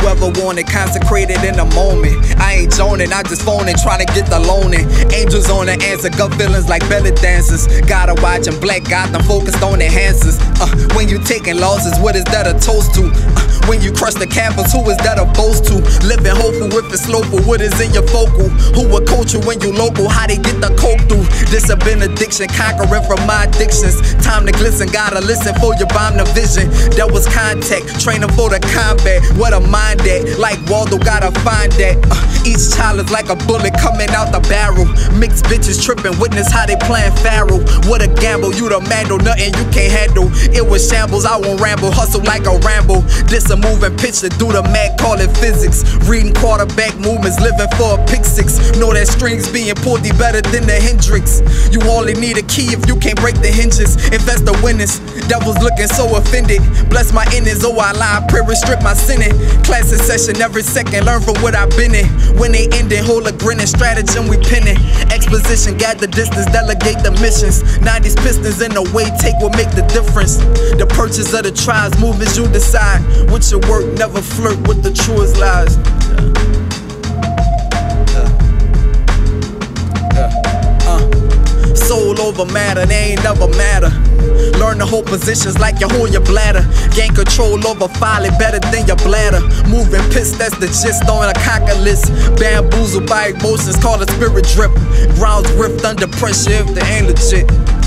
whoever want it, consecrated in the moment. I ain't joning, I just phoning, trying to get the loaning. Angels on the answer, gut feelings like belly dancers. Gotta watch them Black Gotham, focused on enhancers. When you taking losses, what is that a toast to? When you crush the campus, who is that a boast to? Living hopeful if it's local, what is in your focal? Who will coach you when you local? How they get the coke through? This a benediction, conquering from my addictions. Time to glisten, gotta listen for your bomb the vision. That was contact, training for the combat. What a mind at, like Waldo, gotta find that. Each child is like a bullet coming out the barrel. Mixed bitches tripping, witness how they playing Pharaoh. What a gamble, you the mandel, nothing you can't handle. It was shambles, I won't ramble, hustle like a Rambo. This a moving picture, do the math, call it physics. Reading quarterback movements, living for a pick six. Know that strings being pulled be better than the Hendrix. You only need a key if you can't break the hinges. Invest the winnings, devils looking so offended. Bless my innings, oh I lie, pray restrict my sinning. Class in session every second, learn from what I've been in. When they ending, hold a grinning, stratagem we pinning. Exposition, gather distance, delegate the missions. 90s pistons in the way, take what make the difference. The purchase of the tribes, movements you decide. With your work, never flirt with the truest lies. Soul over matter, they ain't never matter. Learn to hold positions like you hold your bladder. Gain control over folly better than your bladder. Moving piss, that's the gist on a cockalist. Bamboozled by emotions, call it spirit drip. Grounds rift under pressure if they ain't legit.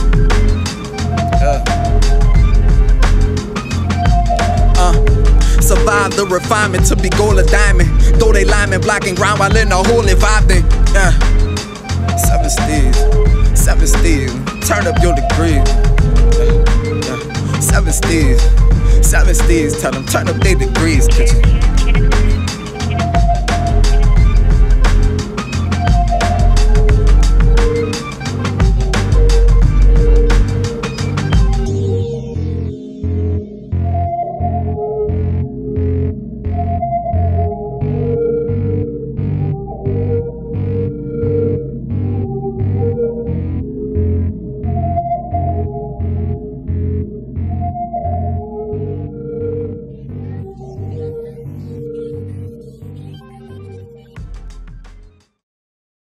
Survive the refinement to be gold or diamond. Though they linemen blocking ground while in the hole and vibing. 7 steeds, turn up your degrees. 7 steeds, tell them turn up their degrees.